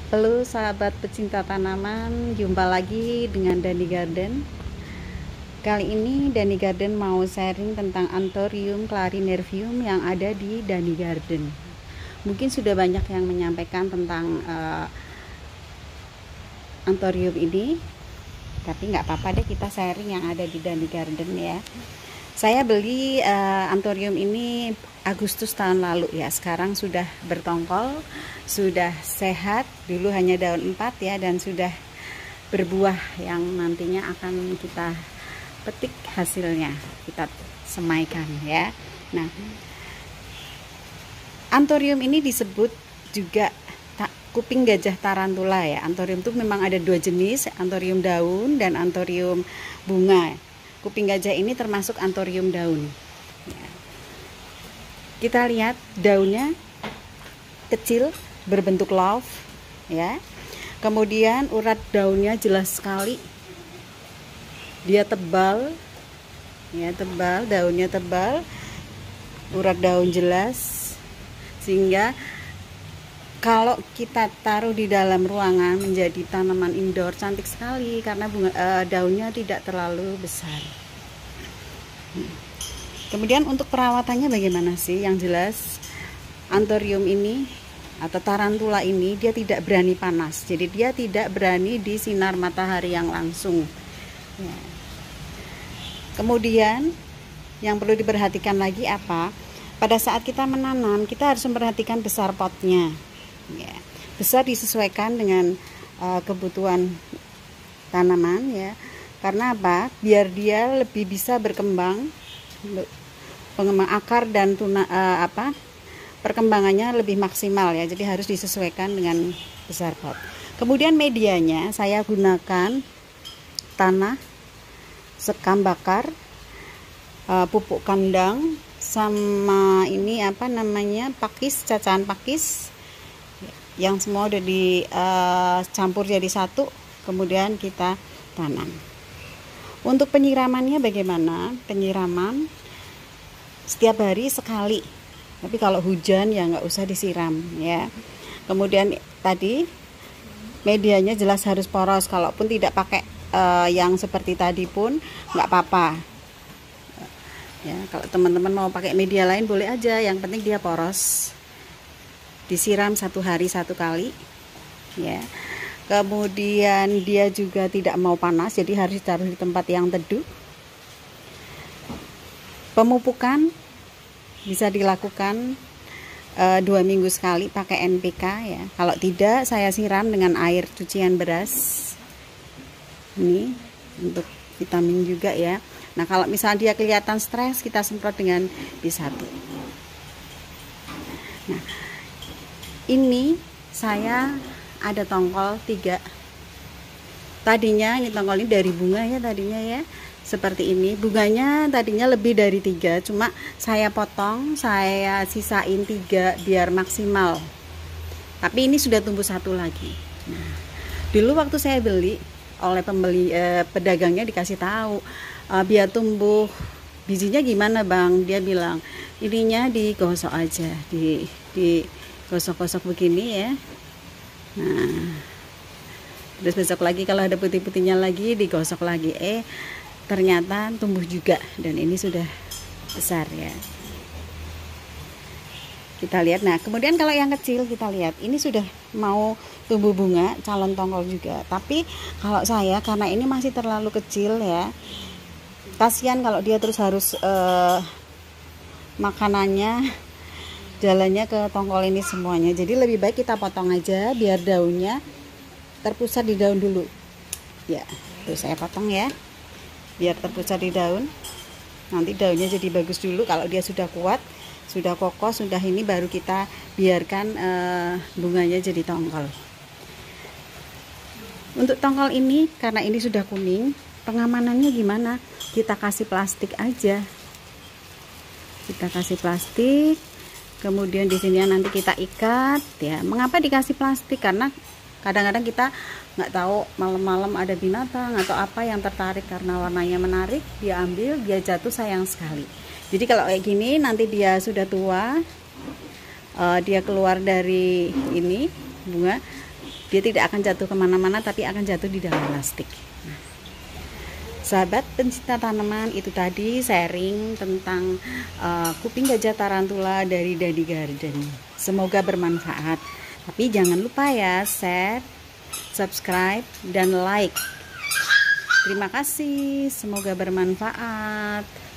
Halo sahabat pecinta tanaman, jumpa lagi dengan Dani Garden. Kali ini Dani Garden mau sharing tentang Anthurium clarinervium yang ada di Dani Garden. Mungkin sudah banyak yang menyampaikan tentang Anthurium ini, tapi nggak apa-apa deh, kita sharing yang ada di Dani Garden ya. Saya beli Anthurium ini Agustus tahun lalu ya. Sekarang sudah bertongkol, sudah sehat. Dulu hanya daun 4 ya, dan sudah berbuah yang nantinya akan kita petik hasilnya, kita semaikan ya. Nah, Anthurium ini disebut juga kuping gajah tarantula ya. Anthurium itu memang ada dua jenis, Anthurium daun dan Anthurium bunga. Kuping gajah ini termasuk Anthurium daun ya. Kita lihat daunnya kecil, berbentuk love ya. Kemudian urat daunnya jelas sekali, dia tebal ya, daunnya tebal, urat daun jelas, sehingga kalau kita taruh di dalam ruangan menjadi tanaman indoor cantik sekali karena daunnya tidak terlalu besar. Kemudian untuk perawatannya bagaimana sih? Yang jelas Anthurium ini atau tarantula ini dia tidak berani panas, jadi dia tidak berani di sinar matahari yang langsung ya. Kemudian yang perlu diperhatikan lagi apa? Pada saat kita menanam kita harus memperhatikan besar potnya ya. Besar disesuaikan dengan kebutuhan tanaman ya. Karena apa? Biar dia lebih bisa berkembang, pengembang akar dan perkembangannya lebih maksimal ya. Jadi harus disesuaikan dengan besar pot. Kemudian medianya saya gunakan tanah, sekam bakar, pupuk kandang, sama ini pakis, cacahan pakis yang semua udah dicampur jadi satu, kemudian kita tanam. Untuk penyiramannya bagaimana? Penyiraman setiap hari sekali, tapi kalau hujan ya nggak usah disiram ya. Kemudian tadi medianya jelas harus poros, kalaupun tidak pakai yang seperti tadi pun nggak apa-apa ya. Kalau teman-teman mau pakai media lain boleh aja, yang penting dia poros. Disiram 1 hari 1 kali ya. Kemudian dia juga tidak mau panas, jadi harus ditaruh di tempat yang teduh. Pemupukan bisa dilakukan 2 minggu sekali pakai NPK ya. Kalau tidak, saya siram dengan air cucian beras. Ini untuk vitamin juga ya. Nah, kalau misalnya dia kelihatan stres, kita semprot dengan B1. Nah, ini saya ada tongkol 3. Tadinya ini tongkol ini dari bunga ya, tadinya ya seperti ini. Bunganya tadinya lebih dari 3, cuma saya potong, saya sisain 3 biar maksimal. Tapi ini sudah tumbuh 1 lagi. Nah, dulu waktu saya beli oleh pedagangnya dikasih tahu biar tumbuh bijinya gimana bang, dia bilang ininya digosok aja, di gosok-gosok begini ya. Nah, terus besok lagi kalau ada putih-putihnya lagi digosok lagi, ternyata tumbuh juga, dan ini sudah besar ya. Kita lihat. Nah, kemudian kalau yang kecil kita lihat ini sudah mau tumbuh bunga, calon tongkol juga. Tapi kalau saya, karena ini masih terlalu kecil ya, kasihan kalau dia terus harus makanannya jalannya ke tongkol ini semuanya. Jadi lebih baik kita potong aja biar daunnya terpusat di daun dulu ya. Tuh saya potong ya, biar terpusat di daun. Nanti daunnya jadi bagus dulu. Kalau dia sudah kuat, sudah kokoh, sudah ini, baru kita biarkan bunganya jadi tongkol. Untuk tongkol ini, karena ini sudah kuning, pengamanannya gimana? Kita kasih plastik aja. Kita kasih plastik. Kemudian di sini nanti kita ikat ya. Mengapa dikasih plastik? Karena kadang-kadang kita nggak tahu malam-malam ada binatang atau apa yang tertarik karena warnanya menarik, dia ambil, dia jatuh, sayang sekali. Jadi kalau kayak gini nanti dia sudah tua, dia keluar dari ini bunga, Dia tidak akan jatuh kemana-mana, tapi akan jatuh di dalam plastik. Sahabat pencinta tanaman, itu tadi sharing tentang kuping gajah tarantula dari Dadi Garden. Semoga bermanfaat. Tapi jangan lupa ya, share, subscribe, dan like. Terima kasih, semoga bermanfaat.